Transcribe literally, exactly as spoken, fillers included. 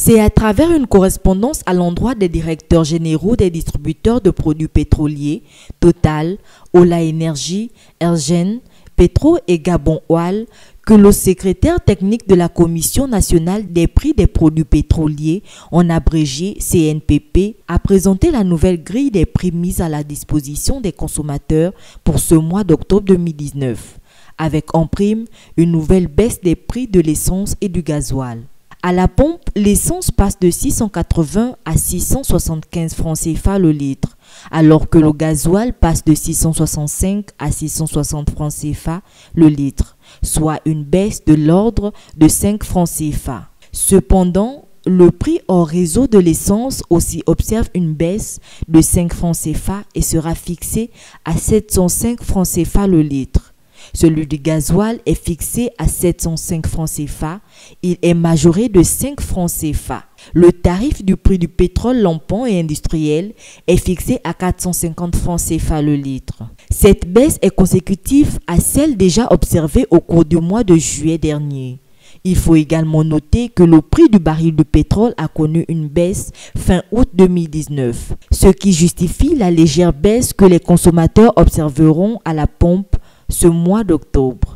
C'est à travers une correspondance à l'endroit des directeurs généraux des distributeurs de produits pétroliers, Total, Ola Energy, Ergen, Petro et Gabon Oil, que le secrétaire technique de la Commission nationale des prix des produits pétroliers, en abrégé C N P P, a présenté la nouvelle grille des prix mise à la disposition des consommateurs pour ce mois d'octobre deux mille dix-neuf, avec en prime une nouvelle baisse des prix de l'essence et du gasoil. À la pompe, l'essence passe de six cent quatre-vingts à six cent soixante-quinze francs C F A le litre, alors que le gasoil passe de six cent soixante-cinq à six cent soixante francs C F A le litre, soit une baisse de l'ordre de cinq francs C F A. Cependant, le prix hors réseau de l'essence aussi observe une baisse de cinq francs C F A et sera fixé à sept cent cinq francs C F A le litre. Celui du gasoil est fixé à sept cent cinq francs C F A. Il est majoré de cinq francs C F A. Le tarif du prix du pétrole lampant et industriel est fixé à quatre cent cinquante francs C F A le litre. Cette baisse est consécutive à celle déjà observée au cours du mois de juillet dernier. Il faut également noter que le prix du baril de pétrole a connu une baisse fin août deux mille dix-neuf, ce qui justifie la légère baisse que les consommateurs observeront à la pompe ce mois d'octobre.